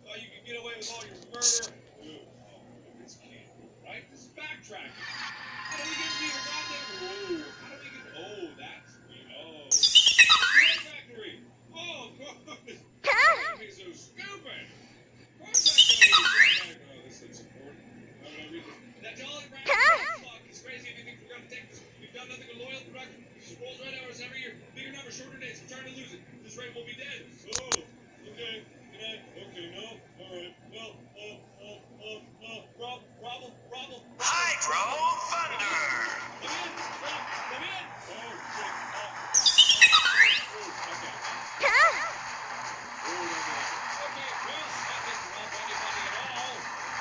Thought you could get away with all your murder? This can't be right. This is backtracking. How do we get to your goddamn... Oh, how do we get... Oh, that's... Oh. Toy factory. Oh, God. That makes me so stupid. Toy factory. Oh, this looks important. How did I read this? That Jolly Rancher clock is crazy if you think we're going to take this. We've done nothing but loyal production. Just rolls red hours every year. Bigger numbers, shorter days. I'm trying to lose it. This rate will be dead. Oh, okay. Okay, no. All right. Well, problem. Hydro Thunder. Come in. Come in. Oh, shit. Okay. Okay, well, that doesn't help anybody at all.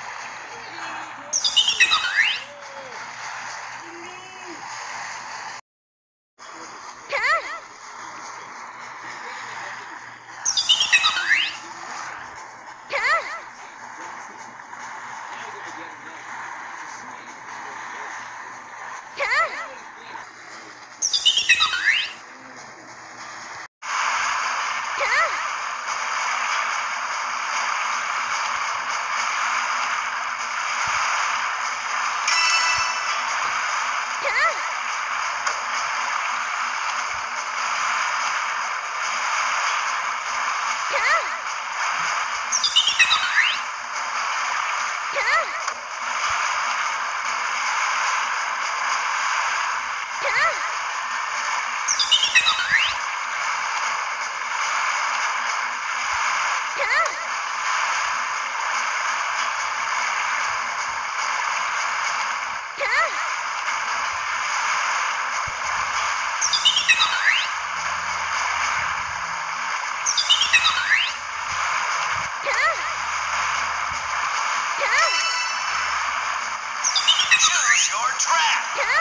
Choose your track.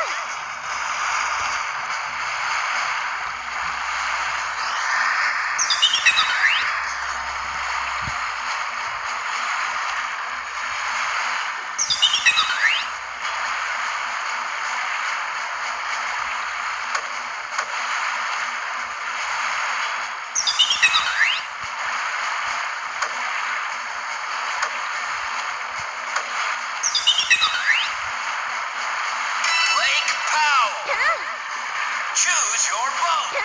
Choose your boat.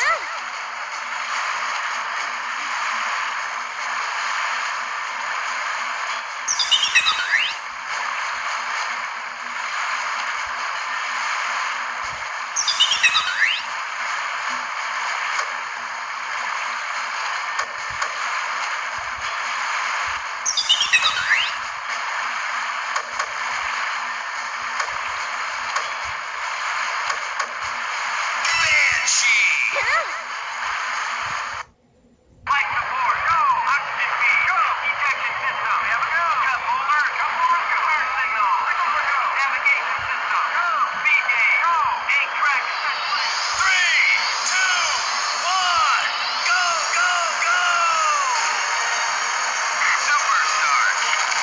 Superstar.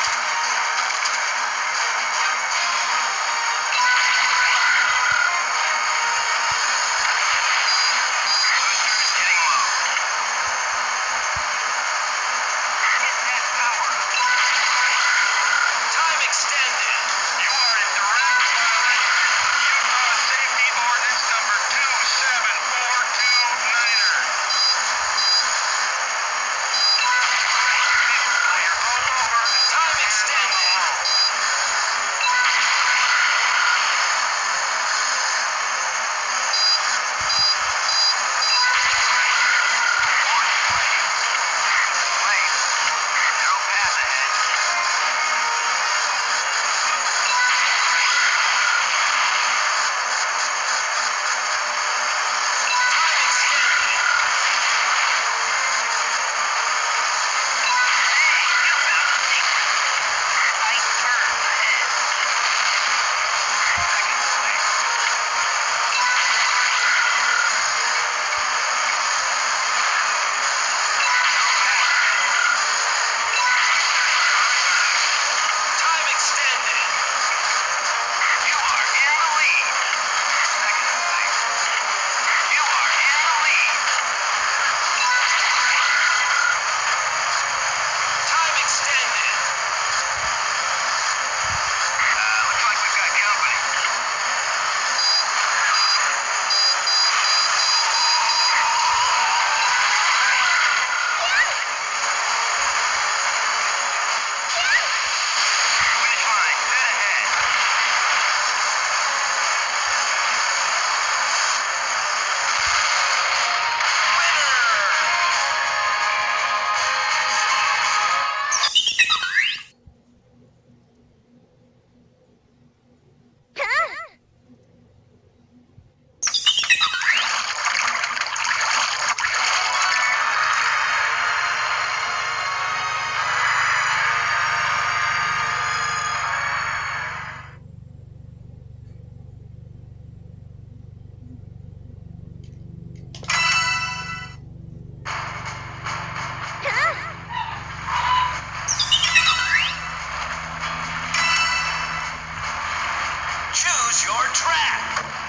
your track.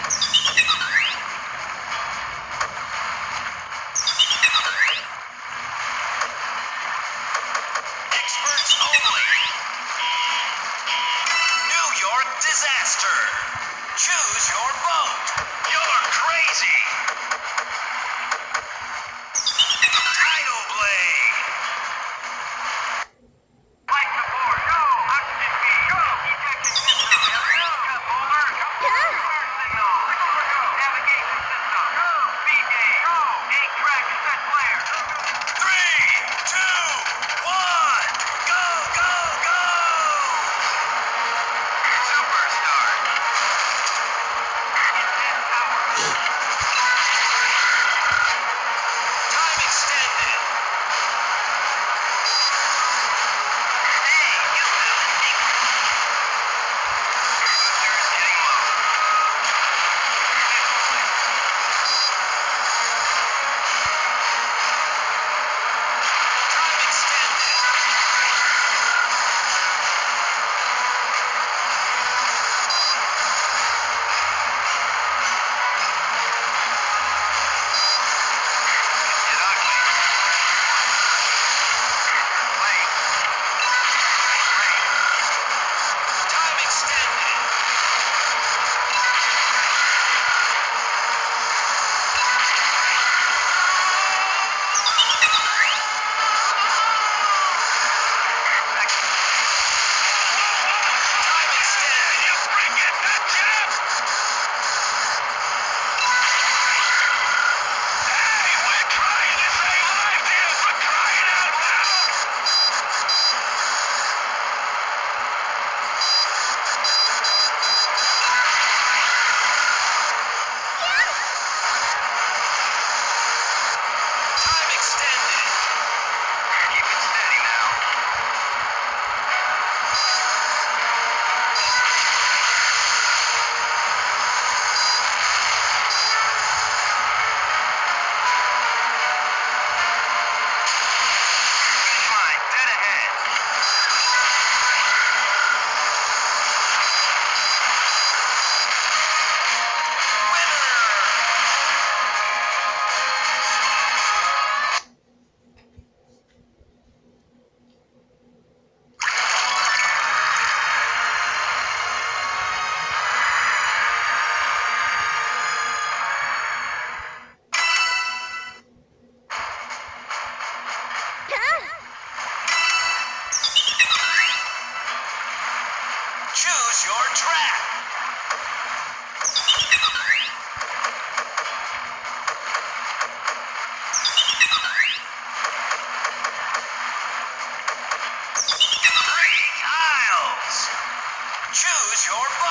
Experts only. New York disaster. Choose your boat. You're crazy. Tidal blade. Light the board. Go. Oxygen feed. Go. Ejection system. Cup holder. Turn signal. Navigation system. Go. Speed gauge. Go. 8-track set player. 3, 2, 1. Go, go, go. Superstar. Intense power. Time extended. Hey, you built secret. Boosters getting low. Time extended. Get ugly. Wait. Time extended. Time extended. You bring it, betcha! Hey, we're trying to save lives here for crying out loud! Time extended. Keep it steady now. Finish line, dead ahead. Choose your track. Three tiles. Choose your boat.